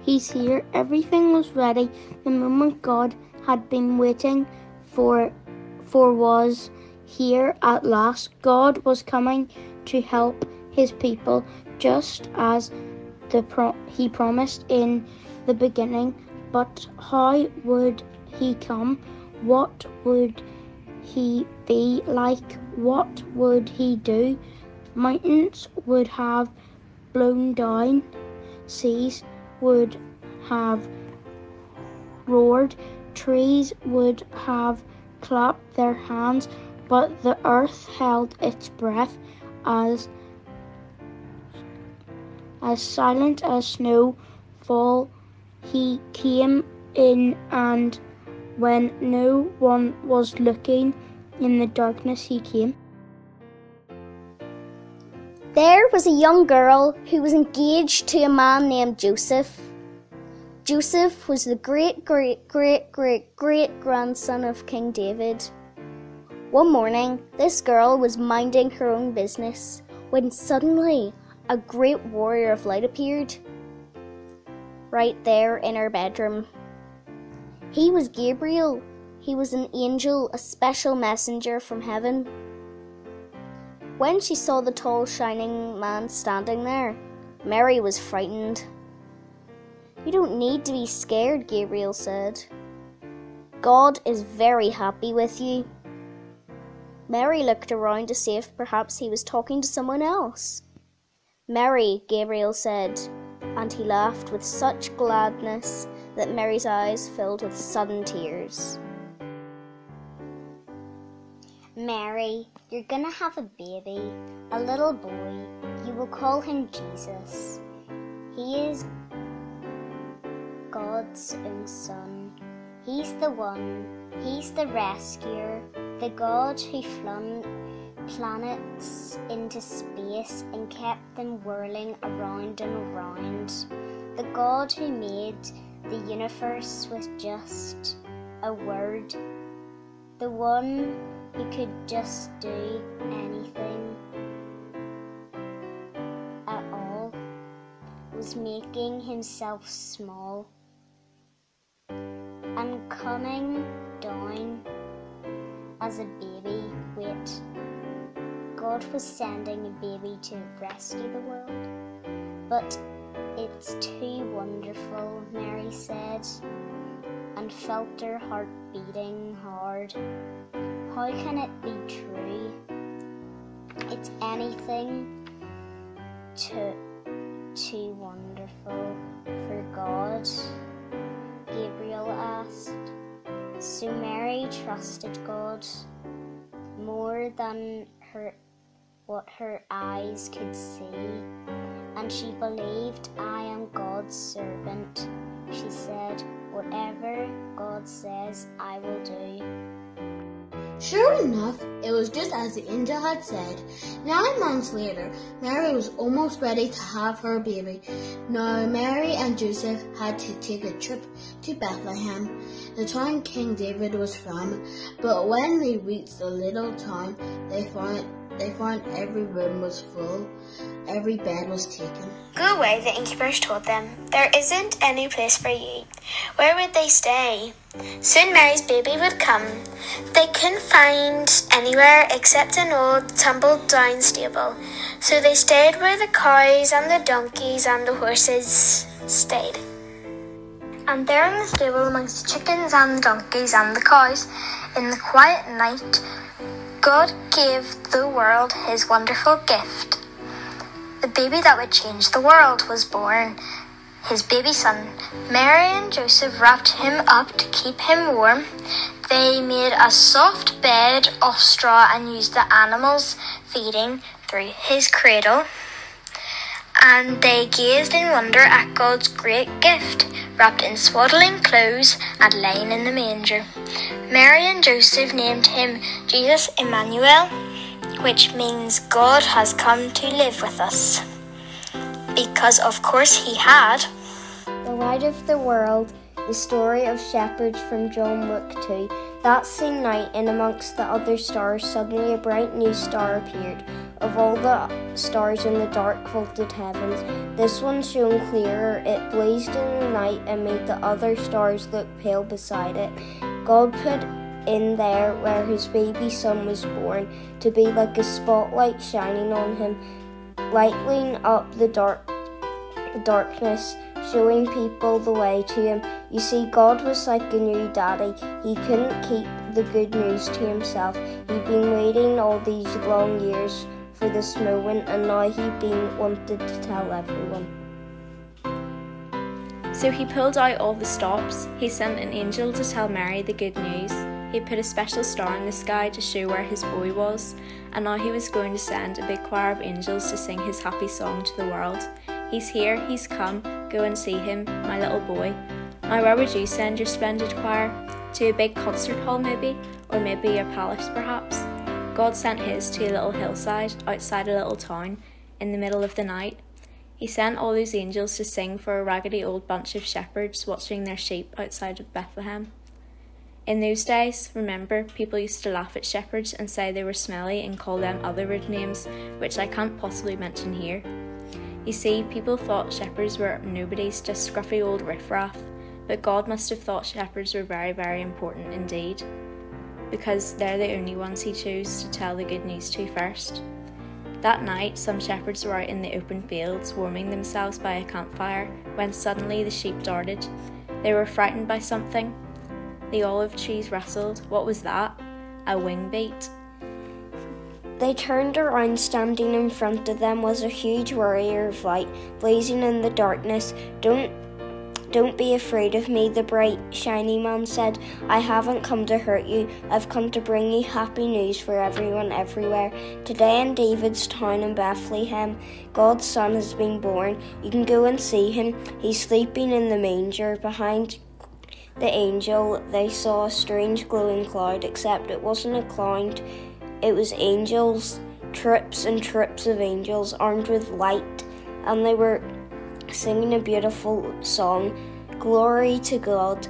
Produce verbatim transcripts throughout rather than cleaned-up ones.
He's here. Everything was ready. The moment God had been waiting for, for was here at last. God was coming to help his people, just as the pro- he promised in the beginning. But how would he come? What would he be like? What would he do? Mountains would have blown down, seas would have roared, trees would have clapped their hands, but the earth held its breath, as as silent as snow fall. He came in, and when no one was looking, in the darkness he came. There was a young girl who was engaged to a man named Joseph. Joseph was the great, great, great, great, great grandson of King David. One morning, this girl was minding her own business when suddenly a great warrior of light appeared right there in her bedroom. He was Gabriel. He was an angel, a special messenger from heaven. When she saw the tall, shining man standing there, Mary was frightened. "You don't need to be scared," Gabriel said. "God is very happy with you." Mary looked around to see if perhaps he was talking to someone else. "Mary," Gabriel said, and he laughed with such gladness that Mary's eyes filled with sudden tears. "Mary, you're gonna have a baby, a little boy. You will call him Jesus. He is God's own son. He's the one, he's the rescuer, the God who flung planets into space and kept them whirling around and around. The God who made the universe with just a word. The one who could just do anything at all, was making himself small and coming down as a baby. Wait, God was sending a baby to rescue the world? But it's too wonderful," Mary said, and felt her heart beating hard. How can it be true? It's anything too, too wonderful for God, Gabriel asked. So Mary trusted God more than her what her eyes could see, and she believed, "I am God's servant," she said. "Whatever God says, I will do." Sure enough, it was just as the angel had said. Nine months later, Mary was almost ready to have her baby. Now, Mary and Joseph had to take a trip to Bethlehem, the town King David was from. But when they reached the little town, they found they found every room was full, every bed was taken. "Go away," the innkeepers told them. "There isn't any place for you." Where would they stay? Soon Mary's baby would come. They couldn't find anywhere except an old tumbled-down stable, so they stayed where the cows and the donkeys and the horses stayed. And there in the stable, amongst the chickens and the donkeys and the cows, in the quiet night, God gave the world his wonderful gift. The baby that would change the world was born, his baby son. Mary and Joseph wrapped him up to keep him warm. They made a soft bed of straw and used the animals' feeding through his cradle. And they gazed in wonder at God's great gift, wrapped in swaddling clothes and lying in the manger. Mary and Joseph named him Jesus Emmanuel, which means God has come to live with us. Because of course he had. The light of the world, the story of shepherds from John Luke two. That same night, in amongst the other stars, suddenly a bright new star appeared, Of all the stars in the dark vaulted heavens, this one shone clearer. It blazed in the night and made the other stars look pale beside it. God put in there where his baby son was born to be like a spotlight shining on him, lighting up the dark darkness, showing people the way to him. You see, God was like a new daddy. He couldn't keep the good news to himself. He'd been waiting all these long years for this moment, and now he'd been wanted to tell everyone. So he pulled out all the stops. He sent an angel to tell Mary the good news. He put a special star in the sky to show where his boy was, and now he was going to send a big choir of angels to sing his happy song to the world. He's here, he's come, go and see him, my little boy. Now where would you send your splendid choir? To a big concert hall maybe, or maybe a palace perhaps? God sent his to a little hillside, outside a little town, in the middle of the night. He sent all those angels to sing for a raggedy old bunch of shepherds watching their sheep outside of Bethlehem. In those days, remember, people used to laugh at shepherds and say they were smelly and call them other rude names, which I can't possibly mention here. You see, people thought shepherds were nobodies, just scruffy old riffraff, but God must have thought shepherds were very, very important indeed, because they're the only ones he chose to tell the good news to first. That night, some shepherds were out in the open fields, warming themselves by a campfire, when suddenly the sheep darted. They were frightened by something. The olive trees rustled. What was that? A wing beat. They turned around. Standing in front of them was a huge warrior of light, blazing in the darkness. Don't Don't be afraid of me, the bright, shiny man said. I haven't come to hurt you. I've come to bring you happy news for everyone everywhere. Today in David's town in Bethlehem, God's son has been born. You can go and see him. He's sleeping in the manger. Behind the angel, they saw a strange glowing cloud, except it wasn't a cloud. It was angels, troops and troops of angels armed with light, and they were singing a beautiful song. Glory to God.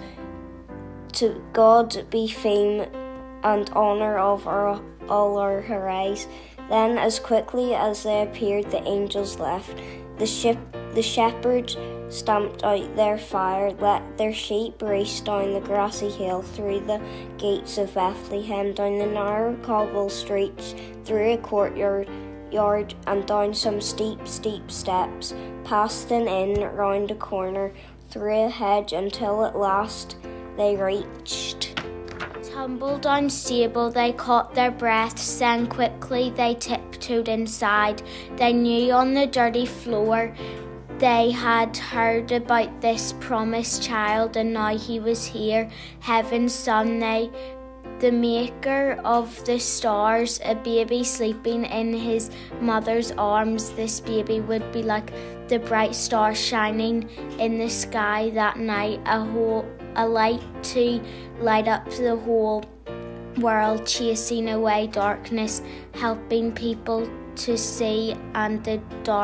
To God be fame and honour of our, all our hoorays. Then, as quickly as they appeared, the angels left. The ship, the shepherds stamped out their fire, let their sheep race down the grassy hill, through the gates of Bethlehem, down the narrow cobble streets, through a courtyard, yard, and down some steep, steep steps, past an inn, round a corner, through a hedge, until at last they reached Tumble down stable, they caught their breaths, then quickly they tiptoed inside. They knew on the dirty floor they had heard about this promised child, and now he was here, heaven's son, they, the maker of the stars, a baby sleeping in his mother's arms. This baby would be like the bright star shining in the sky that night, a whole, a light to light up the whole world, chasing away darkness, helping people to see, and the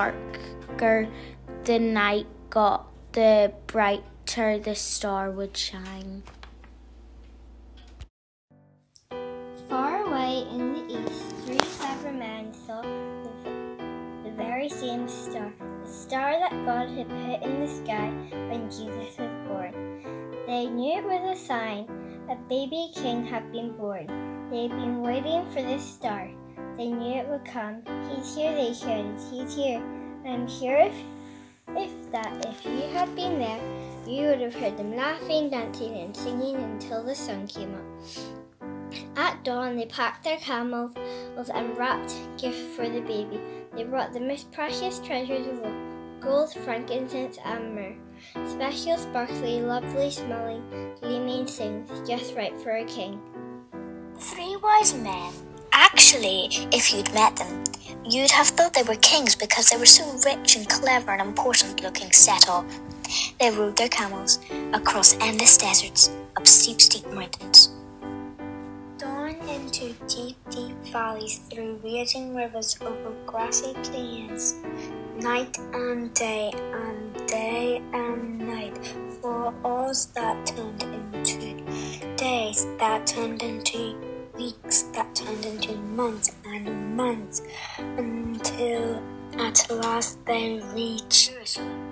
darker the night got, the brighter the star would shine. Far away in the east, three clever men saw the, the very same star, the star that God had put in the sky when Jesus was born. They knew it was a sign. A baby king had been born. They had been waiting for this star. They knew it would come. He's here, they shouted. He's here. I'm sure if, if that if you had been there, you would have heard them laughing, dancing, and singing until the sun came up. At dawn, they packed their camels and wrapped gifts for the baby. They brought the most precious treasures of all: gold, frankincense, and myrrh. Special, sparkly, lovely smelling, gleaming things, just right for a king. Three wise men. Actually, if you'd met them, you'd have thought they were kings because they were so rich and clever and important looking set off. They rode their camels across endless deserts, up steep, steep mountains, down into deep, deep valleys, through raging rivers, over grassy plains, night and day, and day and night, for hours that turned into days, that turned into weeks that turned into months and months until at last they reached Jerusalem.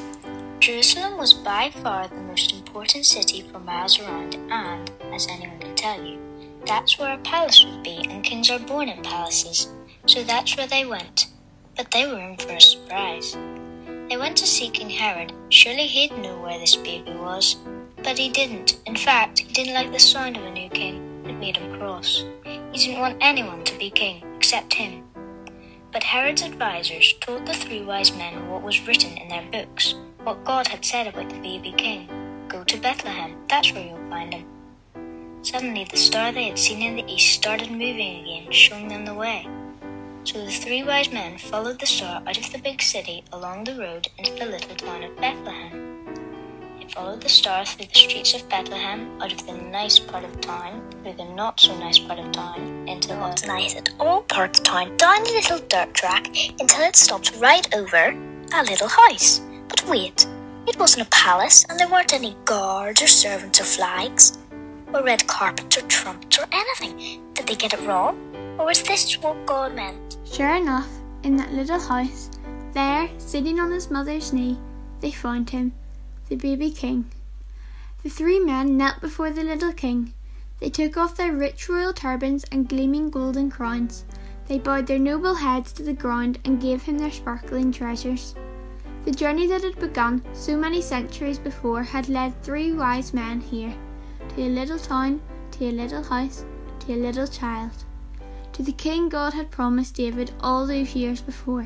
Jerusalem was by far the most important city for miles around, and, as anyone can tell you, that's where a palace would be, and kings are born in palaces, so that's where they went. But they were in for a surprise. They went to see King Herod. Surely he'd know where this baby was. But he didn't. In fact, he didn't like the sound of a new king. It made him cross. He didn't want anyone to be king, except him. But Herod's advisors told the three wise men what was written in their books, what God had said about the baby king. Go to Bethlehem, that's where you'll find him. Suddenly the star they had seen in the east started moving again, showing them the way. So the three wise men followed the star out of the big city along the road into the little town of Bethlehem. They followed the star through the streets of Bethlehem, out of the nice part of town, through the not so nice part of town, into the not nice at all part of town, down a little dirt track until it stopped right over a little house. But wait, it wasn't a palace, and there weren't any guards or servants or flags, or red carpets or trumpets or anything. Did they get it wrong? Or was this what God meant? Sure enough, in that little house, there, sitting on his mother's knee, they found him, the baby king. The three men knelt before the little king. They took off their rich royal turbans and gleaming golden crowns. They bowed their noble heads to the ground and gave him their sparkling treasures. The journey that had begun so many centuries before had led three wise men here, to a little town, to a little house, to a little child, to the king God had promised David all those years before.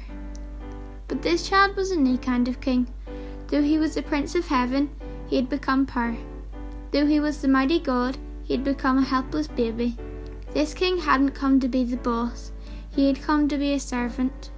But this child was a new kind of king. Though he was the Prince of Heaven, he had become poor. Though he was the mighty God, he had become a helpless baby. This king hadn't come to be the boss, he had come to be a servant.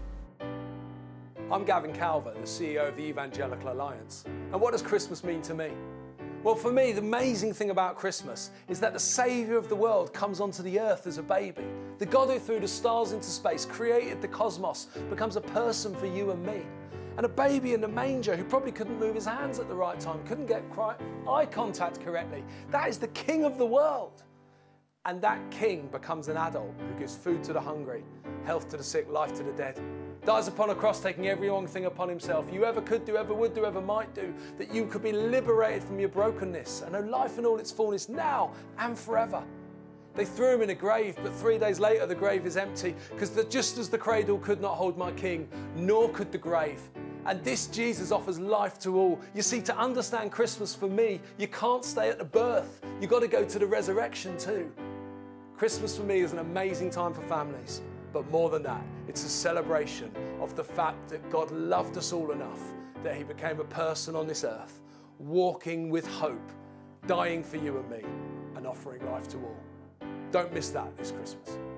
I'm Gavin Calver, the C E O of the Evangelical Alliance. And what does Christmas mean to me? Well, for me, the amazing thing about Christmas is that the Saviour of the world comes onto the earth as a baby. The God who threw the stars into space, created the cosmos, becomes a person for you and me. And a baby in the manger who probably couldn't move his hands at the right time, couldn't get eye contact correctly. That is the King of the world. And that King becomes an adult who gives food to the hungry, health to the sick, life to the dead. Dies upon a cross, taking every wrong thing upon himself you ever could do, ever would do, ever might do, that you could be liberated from your brokenness and know life in all its fullness now and forever. They threw him in a grave, but three days later the grave is empty, because just as the cradle could not hold my King, nor could the grave. And this Jesus offers life to all. You see, to understand Christmas for me, you can't stay at the birth. You've got to go to the resurrection too. Christmas for me is an amazing time for families. But more than that, it's a celebration of the fact that God loved us all enough that he became a person on this earth, walking with hope, dying for you and me, and offering life to all. Don't miss that this Christmas.